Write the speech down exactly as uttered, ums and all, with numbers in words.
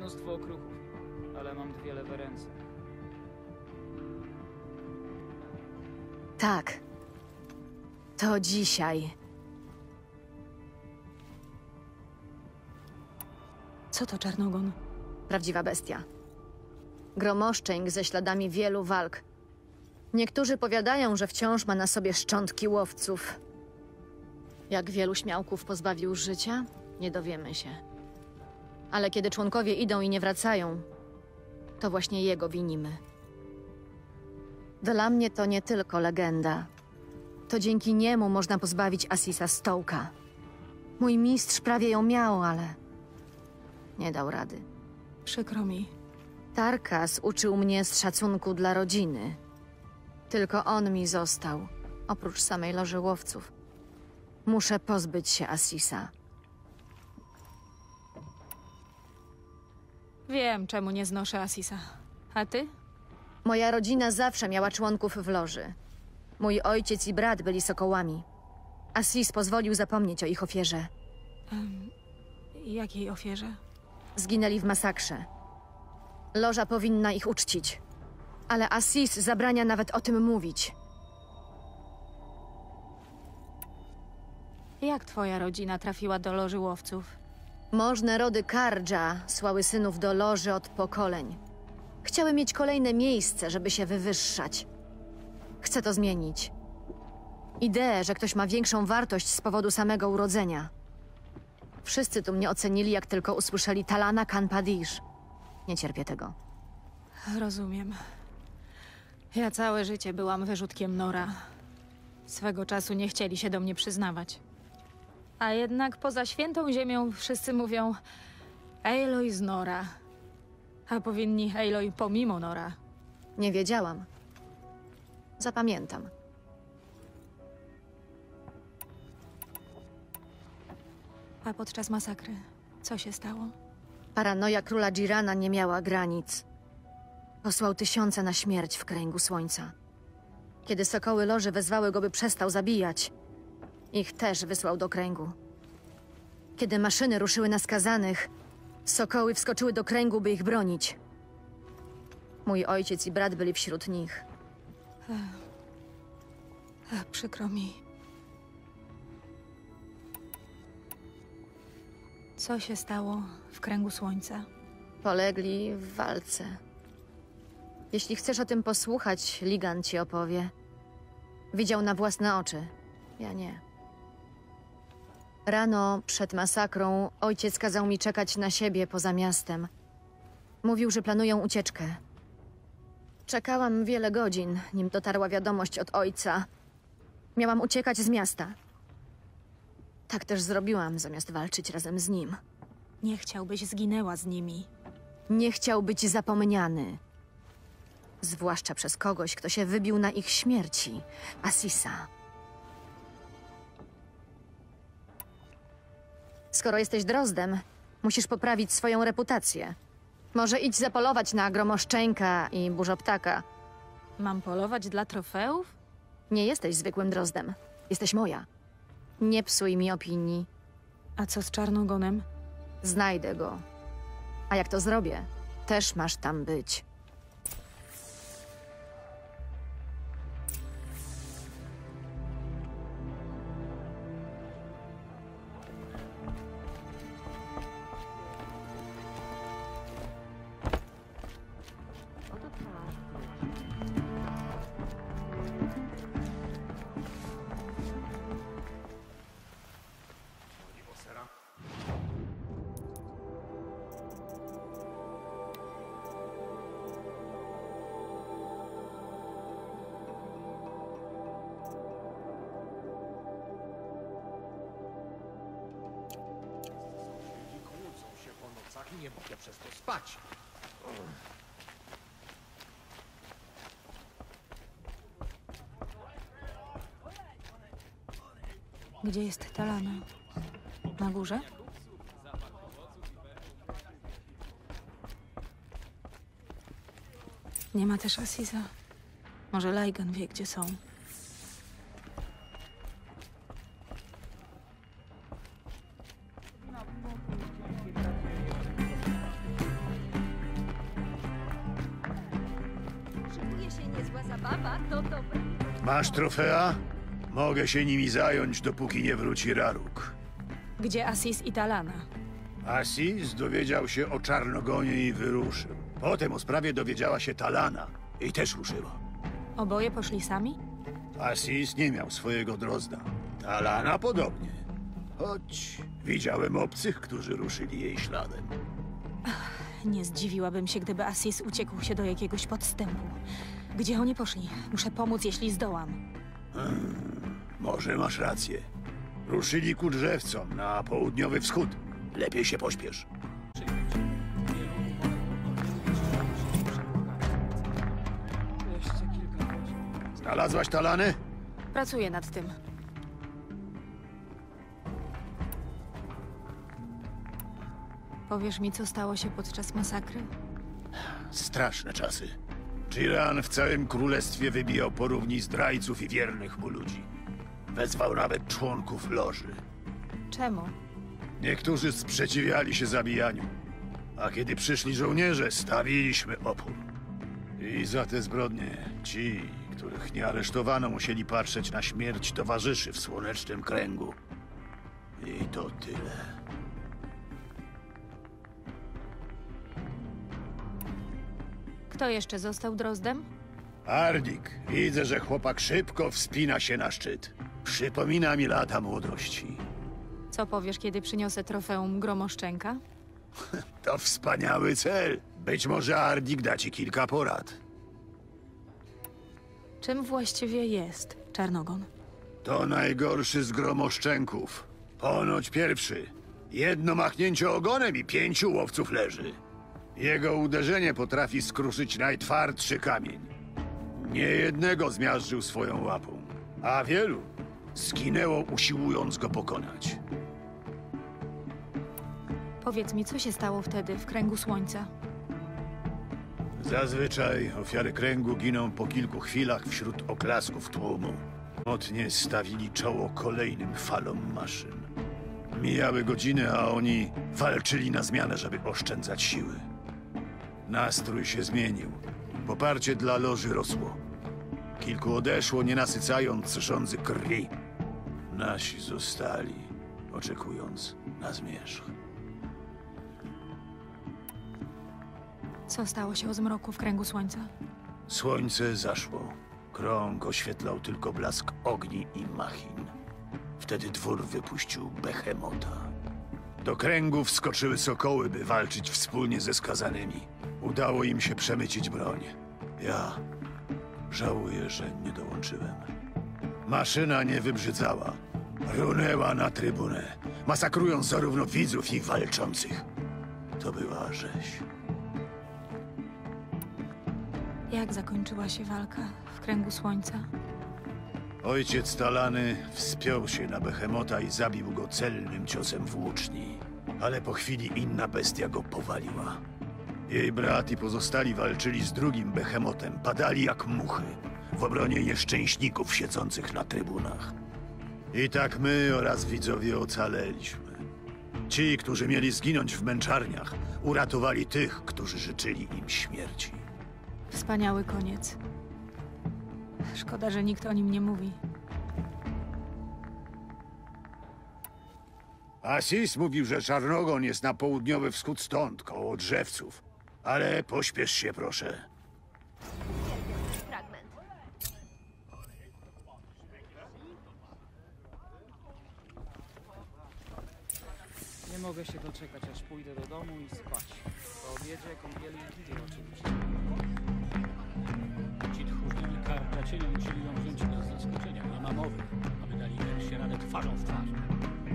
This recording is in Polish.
mnóstwo okruchów, ale mam dwie lewe ręce. Tak. To dzisiaj. Co to Czarnogon? Prawdziwa bestia. Gromoszczęk ze śladami wielu walk. Niektórzy powiadają, że wciąż ma na sobie szczątki łowców. Jak wielu śmiałków pozbawił życia? Nie dowiemy się. Ale kiedy członkowie idą i nie wracają, to właśnie jego winimy. Dla mnie to nie tylko legenda. To dzięki niemu można pozbawić Assisa stołka. Mój mistrz prawie ją miał, ale nie dał rady. Przykro mi. Tarkas uczył mnie z szacunku dla rodziny. Tylko on mi został, oprócz samej loży łowców. Muszę pozbyć się Assisa. Wiem, czemu nie znoszę Assisa. A ty? Moja rodzina zawsze miała członków w loży. Mój ojciec i brat byli sokołami. Assis pozwolił zapomnieć o ich ofierze. Um, jakiej ofierze? Zginęli w masakrze. Loża powinna ich uczcić. Ale Assis zabrania nawet o tym mówić. Jak twoja rodzina trafiła do loży łowców? Możne rody Kardża słały synów do loży od pokoleń. Chciały mieć kolejne miejsce, żeby się wywyższać. Chcę to zmienić. Ideę, że ktoś ma większą wartość z powodu samego urodzenia. Wszyscy tu mnie ocenili, jak tylko usłyszeli Talana Kanpadish. Nie cierpię tego. Rozumiem. Ja całe życie byłam wyrzutkiem Nora. Swego czasu nie chcieli się do mnie przyznawać. A jednak poza świętą ziemią wszyscy mówią Aloy z Nora. A powinni Aloy pomimo Nora. Nie wiedziałam. Zapamiętam. A podczas masakry co się stało? Paranoja króla Jirana nie miała granic. Posłał tysiące na śmierć w kręgu słońca. Kiedy sokoły loży wezwały go, by przestał zabijać, ich też wysłał do kręgu. Kiedy maszyny ruszyły na skazanych, sokoły wskoczyły do kręgu, by ich bronić. Mój ojciec i brat byli wśród nich. Ach, przykro mi. Co się stało w kręgu słońca? Polegli w walce. Jeśli chcesz o tym posłuchać, Ligan ci opowie. Widział na własne oczy. Ja nie. Rano, przed masakrą, ojciec kazał mi czekać na siebie poza miastem. Mówił, że planują ucieczkę. Czekałam wiele godzin, nim dotarła wiadomość od ojca. Miałam uciekać z miasta. Tak też zrobiłam, zamiast walczyć razem z nim. Nie chciałbyś zginęła z nimi. Nie chciał być zapomniany. Zwłaszcza przez kogoś, kto się wybił na ich śmierci. Assisa. Skoro jesteś drozdem, musisz poprawić swoją reputację. Może idź zapolować na gromoszczęka i burzoptaka. Mam polować dla trofeów? Nie jesteś zwykłym drozdem. Jesteś moja. Nie psuj mi opinii. A co z Czarnogonem? Znajdę go. A jak to zrobię, też masz tam być. I nie mogę przez to spać. Gdzie jest Talana? Na górze? Nie ma też Assisa. Może Laigan wie, gdzie są. zabawa to dobre. Masz trofea? Mogę się nimi zająć, dopóki nie wróci Raruk. Gdzie Asis i Talana? Asis dowiedział się o Czarnogonie i wyruszył. Potem o sprawie dowiedziała się Talana i też ruszyła. Oboje poszli sami? Asis nie miał swojego drozda. Talana podobnie. Choć widziałem obcych, którzy ruszyli jej śladem. Nie zdziwiłabym się, gdyby Asis uciekł się do jakiegoś podstępu. Gdzie oni poszli? Muszę pomóc, jeśli zdołam. Może masz rację. Ruszyli ku drzewcom na południowy wschód. Lepiej się pośpiesz. Jeszcze kilka godzin. Znalazłaś Talanę? Pracuję nad tym. Powiesz mi, co stało się podczas masakry? Straszne czasy. Jiran w całym królestwie wybijał porówni zdrajców i wiernych mu ludzi. Wezwał nawet członków loży. Czemu? Niektórzy sprzeciwiali się zabijaniu. A kiedy przyszli żołnierze, stawiliśmy opór. I za te zbrodnie ci, których nie aresztowano, musieli patrzeć na śmierć towarzyszy w Słonecznym Kręgu. I to tyle. Kto jeszcze został drozdem? Ardik, widzę, że chłopak szybko wspina się na szczyt. Przypomina mi lata młodości. Co powiesz, kiedy przyniosę trofeum Gromoszczenka? To wspaniały cel. Być może Ardik da ci kilka porad. Czym właściwie jest Czarnogon? To najgorszy z gromoszczenków. Ponoć pierwszy. Jedno machnięcie ogonem i pięciu łowców leży. Jego uderzenie potrafi skruszyć najtwardszy kamień. Niejednego zmiażdżył swoją łapą, a wielu zginęło usiłując go pokonać. Powiedz mi, co się stało wtedy w Kręgu Słońca? Zazwyczaj ofiary kręgu giną po kilku chwilach wśród oklasków tłumu. Motnie stawili czoło kolejnym falom maszyn. Mijały godziny, a oni walczyli na zmianę, żeby oszczędzać siły. Nastrój się zmienił. Poparcie dla loży rosło. Kilku odeszło, nie nasycając żądzy krwi. Nasi zostali, oczekując na zmierzch. Co stało się o zmroku w Kręgu Słońca? Słońce zaszło. Krąg oświetlał tylko blask ogni i machin. Wtedy dwór wypuścił Behemota. Do kręgu wskoczyły sokoły, by walczyć wspólnie ze skazanymi. Udało im się przemycić broń. Ja żałuję, że nie dołączyłem. Maszyna nie wybrzydzała. Runęła na trybunę, masakrując zarówno widzów i walczących. To była rzeź. Jak zakończyła się walka w Kręgu Słońca? Ojciec Talany wspiął się na Behemota i zabił go celnym ciosem włóczni. Ale po chwili inna bestia go powaliła. Jej brat i pozostali walczyli z drugim Behemotem, padali jak muchy w obronie nieszczęśników siedzących na trybunach. I tak my oraz widzowie ocaleliśmy. Ci, którzy mieli zginąć w męczarniach, uratowali tych, którzy życzyli im śmierci. Wspaniały koniec. Szkoda, że nikt o nim nie mówi. Asis mówił, że Czarnogon jest na południowy wschód stąd, koło drzewców. Ale pośpiesz się, proszę. Fragment. Nie mogę się doczekać, aż pójdę do domu i spać. Po obiedzie, kąpieli i kidy oczywiście. Ci tchórzliwi kartacienie musieli ją wziąć bez zaskoczenia. Nie ma mowy, aby dali się radę twarzą w twarz.